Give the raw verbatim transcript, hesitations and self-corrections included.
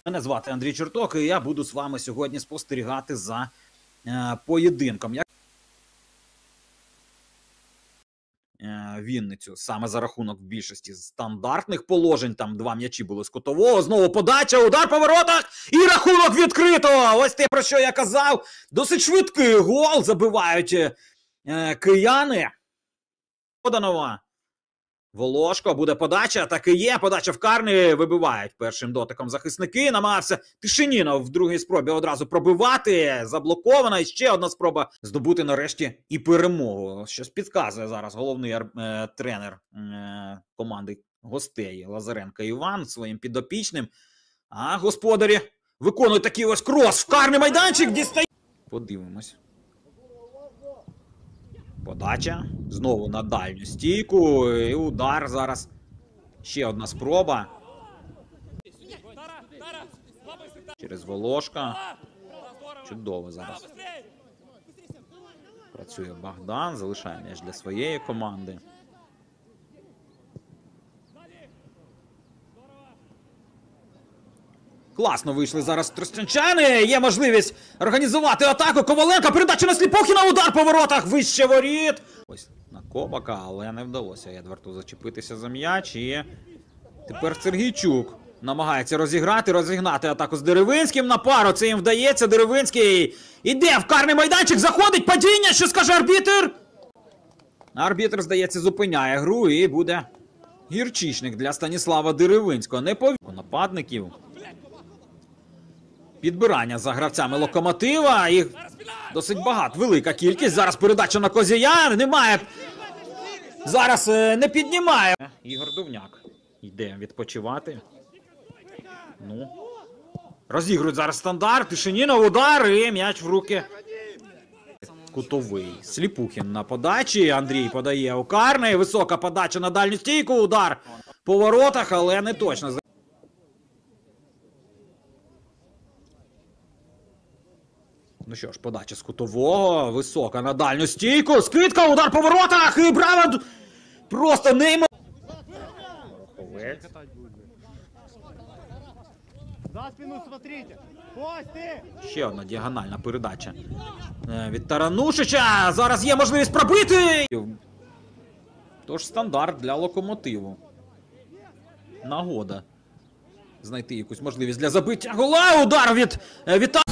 Мене звати Андрій Черток, і я буду з вами сьогодні спостерігати за е, поєдинком. Як е, Вінницю саме за рахунок в більшості стандартних положень, там два м'ячі були з кутового, знову подача, удар по воротах і рахунок відкрито! Ось те, про що я казав. Досить швидкий гол забивають е, кияни. Поданова. Волошко, буде подача, так і є, подача в карний, вибивають першим дотиком захисники, намагався Тишинінов в другій спробі одразу пробивати, заблокована, і ще одна спроба здобути нарешті і перемогу. Щось підказує зараз головний е, тренер е, команди гостей Лазаренко Іван своїм підопічним, а господарі виконують такий ось крос в карний майданчик, дістає. Подивимось. Подача. Знову на дальню стійку. І удар зараз. Ще одна спроба. Через Волошка. Чудово зараз. Працює Богдан. Залишає м'яч для своєї команди. Класно вийшли зараз тростянчани. Є можливість організувати атаку. Коваленка. Передача на Сліпухіна. Удар по воротах. Вище воріт. Ось на Кобака, але не вдалося Едварту зачепитися за м'яч. І тепер Сергійчук намагається розіграти, розігнати атаку з Деревинським на пару. Це їм вдається. Деревинський іде в карний майданчик. Заходить падіння. Що скаже арбітр? Арбітр, здається, зупиняє гру. І буде гірчичник для Станіслава Деревинського. Не повів нападників. Підбирання за гравцями Локомотива. Їх досить багато. Велика кількість. Зараз передача на Козія. Немає. Зараз е, не піднімає. Ігор Дувняк йде відпочивати. Ну. Розігрують зараз стандарт. Тишинінов удар і м'яч в руки. Кутовий. Сліпухін на подачі. Андрій подає у карний. Висока подача на дальню стійку. Удар по воротах, але не точно. Ну що ж, подача з кутового, висока на дальню стійку, скидка, удар по воротах, і браво! Просто неймо... За спину смотрите! Кости! Ще одна діагональна передача від Таранушича, зараз є можливість пробити! Тож стандарт для Локомотиву. Нагода знайти якусь можливість для забиття гола, удар від... від...